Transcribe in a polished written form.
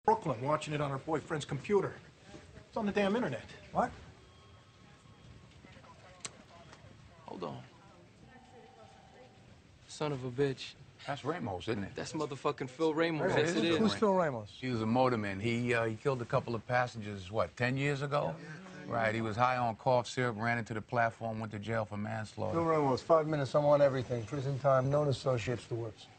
Brooklyn watching it on her boyfriend's computer. It's on the damn internet. What? Hold on. Son of a bitch. That's Ramos, isn't it? That's motherfucking Phil Ramos. Yes, Yes, it is. Who's Phil Ramos? He was a motorman. He killed a couple of passengers, what, 10 years ago? Right, he was high on cough syrup, ran into the platform, went to jail for manslaughter. Phil Ramos, 5 minutes, I'm on everything. Prison time, known associates, the worst.